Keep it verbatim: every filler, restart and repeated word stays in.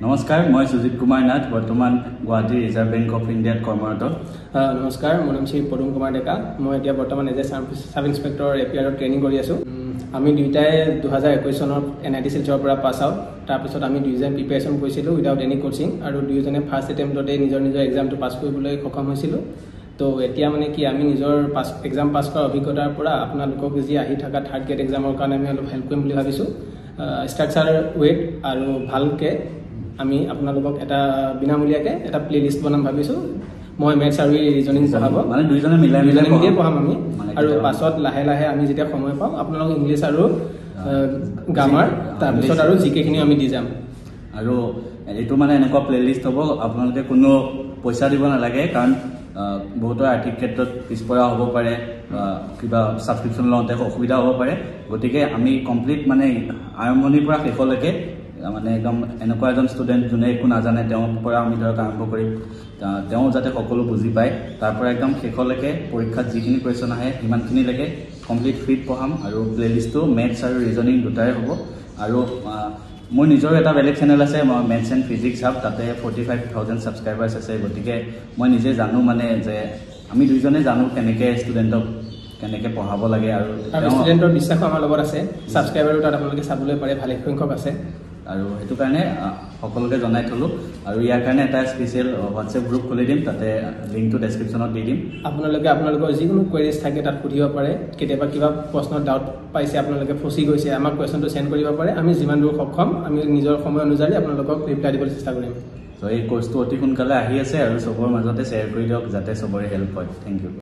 নমস্কাৰ মই সুজিত কুমাৰ নাথ বৰ্তমান গুৱাহাটী ৰিজাৰ্ভ বেংক অফ ইণ্ডিয়াত কৰ্মৰত নমস্কাৰ মোৰ নাম শ্ৰী পদুম কুমাৰ ডেকা মই এতিয়া বৰ্তমান এজ এ সাব ইন্সপেক্টৰ এপিআৰত ট্ৰেইনিং কৰি আছো আমি দুইটাই দুহাজাৰ একৈশ চনৰ এনআইটি শিলচৰৰ পৰা পাছ আউট তাৰপিছত আমি দুইজন প্ৰিপাৰেচন কৰিছিলোঁ উইদাউট এনি কোচিং আৰু দুইজনে ফাৰ্ষ্ট এটেম্পটতে নিজৰ নিজৰ এক্সামটো পাছ কৰিবলৈ সক্ষম হৈছিলোঁ তো এতিয়া মানে কি আমি নিজৰ পাছ এক্সাম পাছ কৰাৰ অভিজ্ঞতাৰ পৰা আপোনালোকক যি আহি থকা থাৰ্ড গ্ৰেড এক্সামৰ কাৰণে আমি অলপ হেল্প কৰিম বুলি ভাবিছোঁ ষ্ট্ৰাকচাৰ ৱেট আৰু ভালকে আমি আপোনালোকক এটা বিনামূলীয়াকৈ এটা প্লে লিষ্ট বনাম ভাবিছোঁ মই মেথছ আৰু ৰিজনিং পঢ়াব মানে দুইজনে মিলাই মিলাই মিলিয়ে পঢ়াম আমি আৰু পাছত লাহে লাহে আমি যেতিয়া সময় পাওঁ আপোনালোক ইংলিছ আৰু গ্ৰামাৰ তাৰপিছত আৰু জিকেখিনি আমি দি যাম আৰু এইটো মানে এনেকুৱা প্লে লিষ্ট হ'ব আপোনালোকে কোনো পইচা দিব নালাগে কাৰণ বহুতৰ আৰ্থিক ক্ষেত্ৰত পিছপৰা হ'ব পাৰে কিবা ছাবস্ক্ৰিপশ্যন লওঁতে অসুবিধা হ'ব পাৰে গতিকে আমি কমপ্লিট মানে আৰম্ভণিৰ পৰা শেষলৈকে মানে একদম এনেকুৱা এজন ষ্টুডেণ্ট যোনে একো নাজানে তেওঁৰ পৰা আমি ধৰক আৰম্ভ কৰিম তেওঁ যাতে সকলো বুজি পায় তাৰ পৰা একদম শেষলৈকে পৰীক্ষাত যিখিনি কুৱেশ্যন আহে সিমানখিনিলৈকে কমপ্লিট ফ্ৰীত পঢ়াম আৰু প্লে লিষ্টটো মেথছ আৰু ৰিজনিং দুটাৰে হ'ব আৰু মোৰ নিজৰ এটা বেলেগ চেনেল আছে মই মেথছ এণ্ড ফিজিক্স হাব তাতে ফৰ্টি ফাইভ থাউজেণ্ড ছাবস্ক্ৰাইবাৰ্ছ আছে গতিকে মই নিজে জানো মানে যে আমি দুইজনে জানো কেনেকৈ ষ্টুডেণ্টক কেনেকৈ পঢ়াব লাগে আৰু ষ্টুডেণ্টৰ বিশ্বাসো আমাৰ লগত আছে ছাবস্ক্ৰাইবাৰো তাত আপোনালোকে চাবলৈ পাৰে ভালে সংখ্যক আছে আৰু সেইটো কাৰণে সকলোকে জনাই থলোঁ আৰু ইয়াৰ কাৰণে এটা স্পেচিয়েল হোৱাটছএপ গ্ৰুপ খুলি দিম তাতে লিংকটো ডেছক্ৰিপশ্যনত দি দিম আপোনালোকে আপোনালোকৰ যিকোনো কুৱেৰিজ থাকে তাত সুধিব পাৰে কেতিয়াবা কিবা প্ৰশ্নত ডাউট পাইছে আপোনালোকে ফচি গৈছে আমাক কুৱেশ্যনটো চেণ্ড কৰিব পাৰে আমি যিমান দূৰ সক্ষম আমি নিজৰ সময় অনুযায়ী আপোনালোকক ৰিপ্লাই দিবলৈ চেষ্টা কৰিম ত' এই কোৰ্চটো অতি সোনকালে আহি আছে আৰু চবৰ মাজতে শ্বেয়াৰ কৰি দিয়ক যাতে চবৰে হেল্প হয় থেংক ইউ